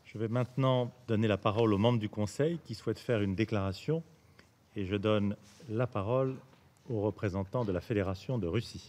Je vais maintenant donner la parole aux membres du Conseil qui souhaitent faire une déclaration et je donne la parole au représentant de la Fédération de Russie.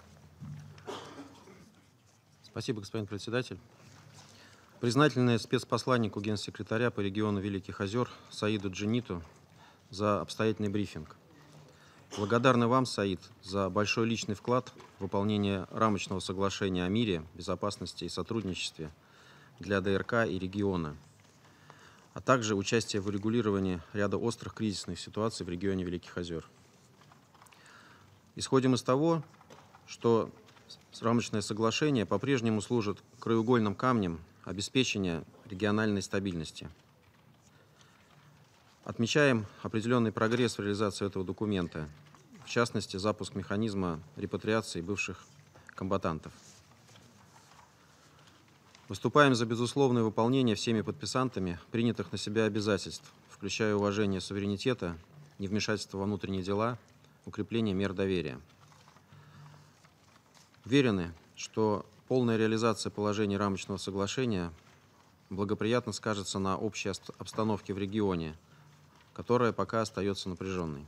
Спасибо, господин председатель. Признательны спецпосланнику Генсекретаря по региону Великих озер Саиду Джиниту за обстоятельный брифинг. Благодарны вам, Саид, за большой личный вклад в выполнение рамочного соглашения о мире, безопасности и сотрудничестве для ДРК и региона, а также участие в урегулировании ряда острых кризисных ситуаций в регионе Великих озер. Исходим из того, что рамочное соглашение по-прежнему служит краеугольным камнем обеспечения региональной стабильности. Отмечаем определенный прогресс в реализации этого документа, в частности, запуск механизма репатриации бывших комбатантов. Выступаем за безусловное выполнение всеми подписантами принятых на себя обязательств, включая уважение суверенитета, невмешательство во внутренние дела, укрепление мер доверия. Уверены, что полная реализация положений рамочного соглашения благоприятно скажется на общей обстановке в регионе, которая пока остается напряженной.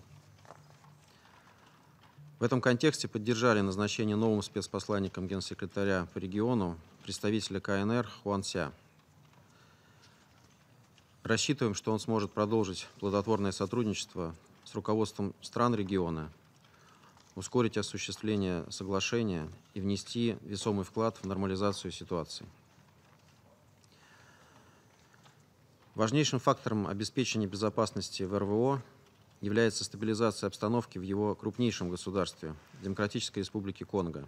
В этом контексте поддержали назначение новым спецпосланником Генсекретаря по региону представителя КНР Хуан Ся. Рассчитываем, что он сможет продолжить плодотворное сотрудничество с руководством стран региона, ускорить осуществление соглашения и внести весомый вклад в нормализацию ситуации. Важнейшим фактором обеспечения безопасности в РВО является стабилизация обстановки в его крупнейшем государстве – Демократической Республике Конго.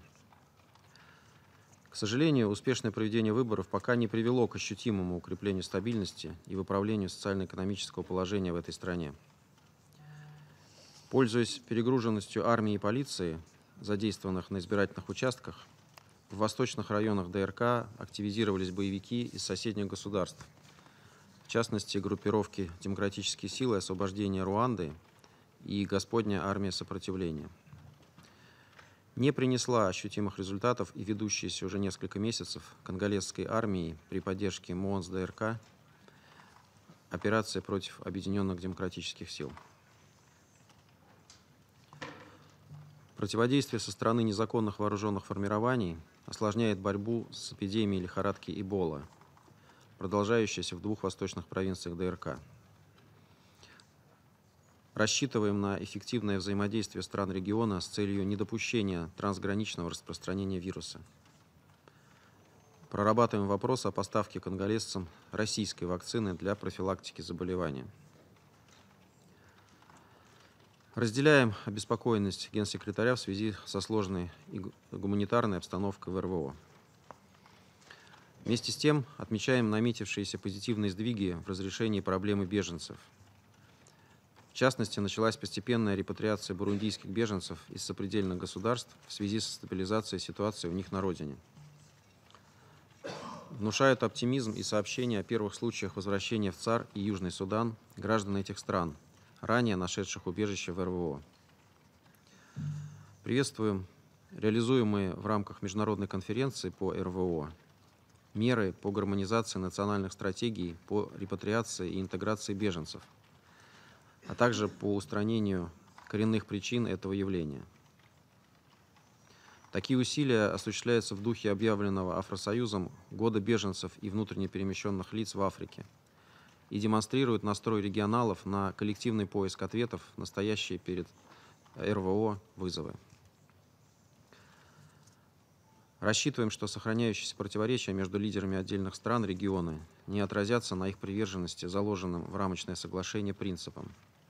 К сожалению, успешное проведение выборов пока не привело к ощутимому укреплению стабильности и выправлению социально-экономического положения в этой стране. Пользуясь перегруженностью армии и полиции, задействованных на избирательных участках, в восточных районах ДРК активизировались боевики из соседних государств, в частности, группировки «Демократические силы освобождения Руанды» и «Господня армия сопротивления». Не принесла ощутимых результатов и ведущаяся уже несколько месяцев конголезской армии при поддержке МОНС ДРК операция против объединенных демократических сил. Противодействие со стороны незаконных вооруженных формирований осложняет борьбу с эпидемией лихорадки Эбола, продолжающаяся в 2 восточных провинциях ДРК. Рассчитываем на эффективное взаимодействие стран региона с целью недопущения трансграничного распространения вируса. Прорабатываем вопрос о поставке конголезцам российской вакцины для профилактики заболевания. Разделяем обеспокоенность Генсекретаря в связи со сложной гуманитарной обстановкой в РВО. Вместе с тем отмечаем наметившиеся позитивные сдвиги в разрешении проблемы беженцев. В частности, началась постепенная репатриация бурундийских беженцев из сопредельных государств в связи со стабилизацией ситуации у них на родине. Внушают оптимизм и сообщения о первых случаях возвращения в ЦАР и Южный Судан граждан этих стран, ранее нашедших убежище в РВО. Приветствуем реализуемые в рамках международной конференции по РВО меры по гармонизации национальных стратегий по репатриации и интеграции беженцев, а также по устранению коренных причин этого явления. Такие усилия осуществляются в духе объявленного Афросоюзом Года беженцев и внутренне перемещенных лиц в Африке и демонстрируют настрой регионалов на коллективный поиск ответов на стоящие перед РВО вызовы. Рассчитываем, что сохраняющиеся противоречия между лидерами отдельных стран региона не отразятся на их приверженности заложенным в рамочное соглашение принципам.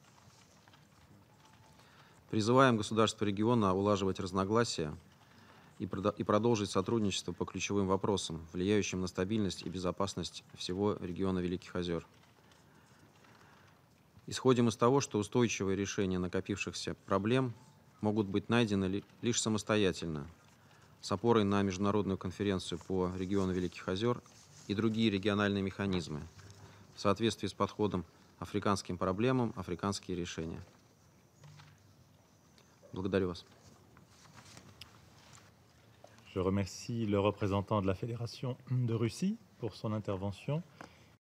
Призываем государства региона улаживать разногласия и продолжить сотрудничество по ключевым вопросам, влияющим на стабильность и безопасность всего региона Великих озер. Исходим из того, что устойчивые решения накопившихся проблем могут быть найдены лишь самостоятельно, с опорой на международную конференцию по региону Великих озер и другие региональные механизмы, в соответствии с подходом африканским проблемам, африканские решения. Благодарю вас. Je remercie le représentant de la Fédération de Russie pour son intervention.